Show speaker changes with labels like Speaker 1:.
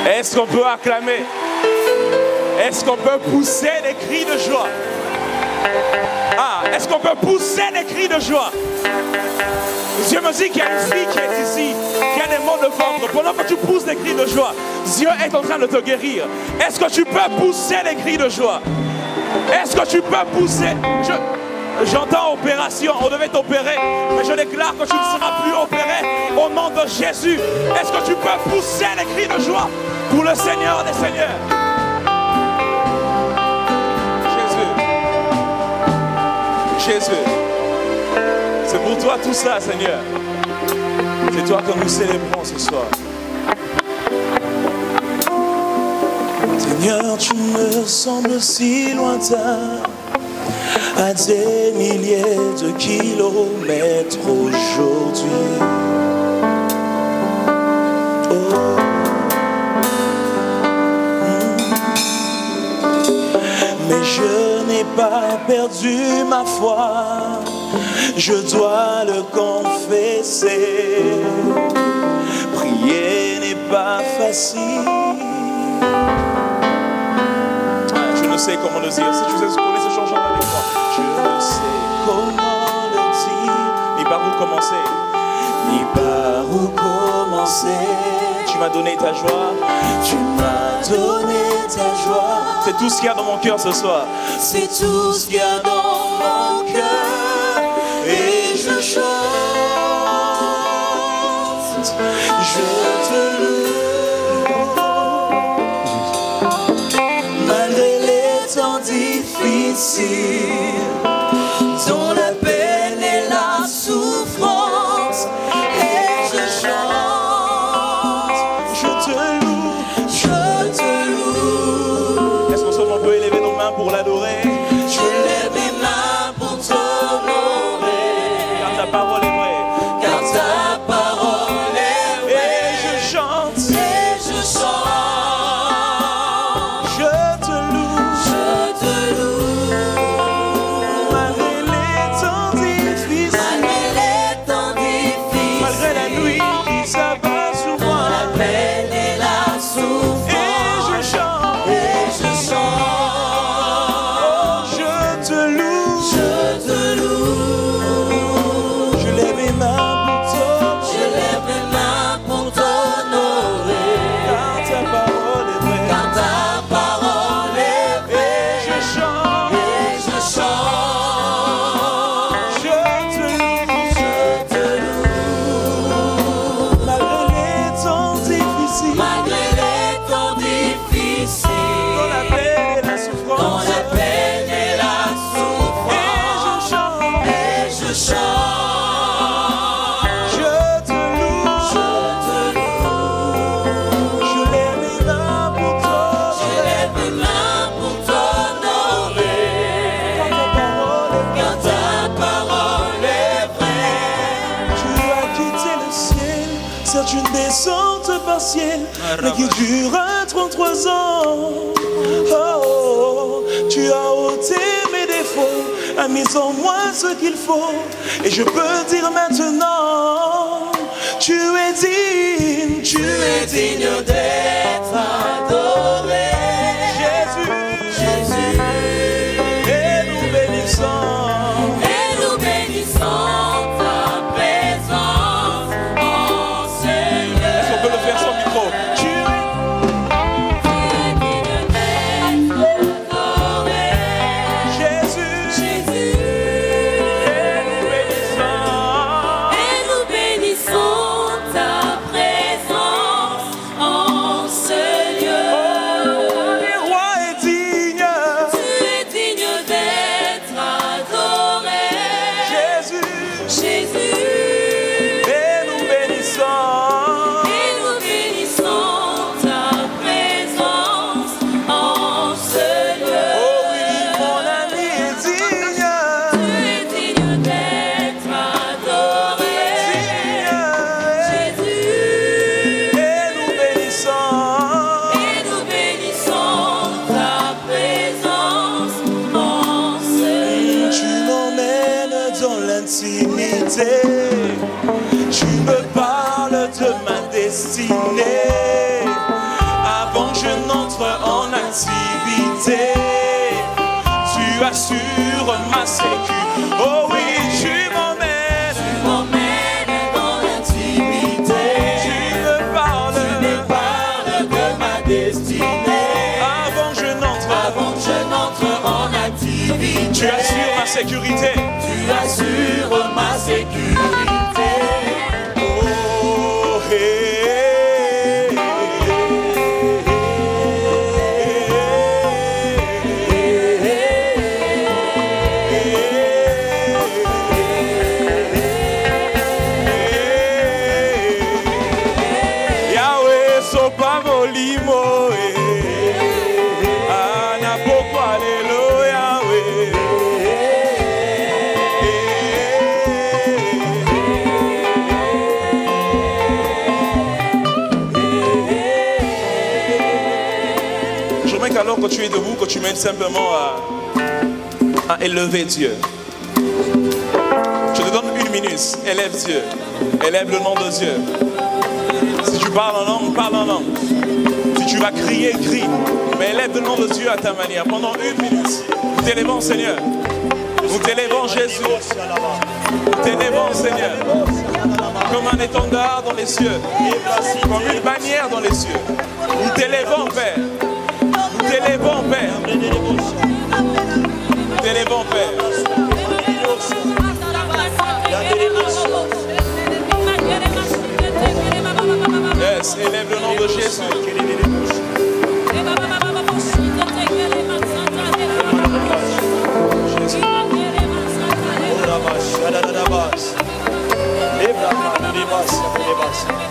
Speaker 1: Est-ce qu'on peut acclamer? Est-ce qu'on peut pousser des cris de joie? Ah, est-ce qu'on peut pousser des cris de joie? Dieu me dit qu'il y a une fille qui est ici, qui a des maux de ventre. Pendant que tu pousses des cris de joie, Dieu est en train de te guérir. Est-ce que tu peux pousser des cris de joie? Est-ce que tu peux pousser? J'entends opération, on devait t'opérer, mais je déclare que tu ne seras plus opéré au nom de Jésus. Est-ce que tu peux pousser des cris de joie pour le Seigneur des Seigneurs? Jésus, c'est pour toi tout ça, Seigneur. C'est toi que nous célébrons ce soir.
Speaker 2: Seigneur, tu me sembles si lointain, à des milliers de kilomètres aujourd'hui. Mais je n'ai pas perdu ma foi, je dois le confesser. Prier n'est pas facile.
Speaker 1: Je ne sais comment le dire. Si tu connais ce chant avec moi,
Speaker 2: je ne sais comment le dire.
Speaker 1: Ni par où commencer.
Speaker 2: Ni par où commencer.
Speaker 1: Tu m'as donné ta joie.
Speaker 2: Tu m'as donné ta joie.
Speaker 1: C'est tout ce qu'il y a dans mon cœur ce soir.
Speaker 2: C'est tout ce qu'il y a dans mon cœur. Et je chante. Je te loue. Malgré les temps difficiles, dont la peine et la souffrance. Et je chante. Je te loue. Je te loue.
Speaker 1: Est-ce qu'on peut élever nos mains pour l'adorer?
Speaker 2: Je lève mes mains pour t'honorer.
Speaker 1: Car ta parole est vraie.
Speaker 2: Car ta parole est vraie.
Speaker 1: Et je chante.
Speaker 2: Et je chante.
Speaker 1: Je te loue.
Speaker 2: Je te loue.
Speaker 1: Malgré les temps difficiles.
Speaker 2: Malgré les temps difficiles.
Speaker 1: Malgré la nuit qui s'abat sur moi.
Speaker 2: La peine et la souffrance.
Speaker 1: Et je chante.
Speaker 2: Et je chante.
Speaker 1: Je te loue.
Speaker 2: Je te loue.
Speaker 1: Je lève mes mains pour t'honorer.
Speaker 2: Je lève mes mains pour t'honorer.
Speaker 1: Car ta parole est vraie.
Speaker 2: Car ta parole est vraie.
Speaker 1: Et je chante.
Speaker 2: Et je chante.
Speaker 1: Je te loue.
Speaker 2: Je te loue.
Speaker 1: Malgré les temps difficiles.
Speaker 2: Malgré les temps difficiles.
Speaker 1: Dans la peine et la
Speaker 2: Dans
Speaker 1: souffrance.
Speaker 2: la peine et la souffrance.
Speaker 1: Et je chante.
Speaker 2: Et je chante.
Speaker 1: Je te loue.
Speaker 2: Je te loue.
Speaker 1: Je lève mes mains pour
Speaker 2: Je
Speaker 1: t'honorer.
Speaker 2: lève mes mains pour t'honorer.
Speaker 1: Car ta parole est vraie.
Speaker 2: Car ta parole est vraie.
Speaker 1: Tu as quitté le ciel, certes une descente partielle, mais qui dure 33 ans. Oh, tu as ôté mes défauts, as mis en moi ce qu'il faut, et je peux dire maintenant, tu es digne,
Speaker 2: Tu es digne d'être adoré.
Speaker 1: Jésus,
Speaker 2: Jésus.
Speaker 1: et nous bénissons.
Speaker 2: Et nous bénissons ta présence en ce lieu.
Speaker 1: Est-ce qu'on peut le faire sans micro? Tu es
Speaker 2: digne d'être adoré.
Speaker 1: Jésus,
Speaker 2: Jésus.
Speaker 1: et nous bénissons.
Speaker 2: Et nous bénissons ta présence en ce lieu.
Speaker 1: Le roi est digne.
Speaker 2: Tu es digne d'être adoré.
Speaker 1: Jésus,
Speaker 2: Jésus.
Speaker 1: et nous bénissons.
Speaker 2: Et nous bénissons ta présence en ce lieu.
Speaker 1: Oh oui, mon ami est digne.
Speaker 2: Tu es digne d'être adoré. Jésus.
Speaker 1: Et nous bénissons.
Speaker 2: Et nous bénissons ta présence en ce lieu.
Speaker 1: Tu m'emmènes dans l'intimité. Tu me parles de ma destinée. ma sécu. Oh oui, tu m'emmènes.
Speaker 2: Tu m'emmènes dans l'intimité.
Speaker 1: Tu me parles
Speaker 2: de ma destinée.
Speaker 1: avant que je n'entre
Speaker 2: En activité.
Speaker 1: Tu assures ma sécurité.
Speaker 2: Tu assures ma sécurité.
Speaker 1: Oh, hey. Yahweh, sopa molimo, anapoko haleluya, J'aimerais qu'alors que tu es debout, que tu m'aides simplement à élever Dieu. Je te donne 1 minute. Élève Dieu. Élève le nom de Dieu. Si tu parles en langue, parle en langue. Si tu vas crier, crie. Mais élève le nom de Dieu à ta manière. Pendant 1 minute. Nous t'élèvons, Seigneur. Nous t'élèvons, Jésus. Nous t'élèvons, Seigneur. Comme un étendard dans les cieux. Comme une bannière dans les cieux. Nous t'élèvons, Père. Nous t'élèvons, Père. Nous t'élèvons, Père. Yes, élève le nom de Jésus. Jésus.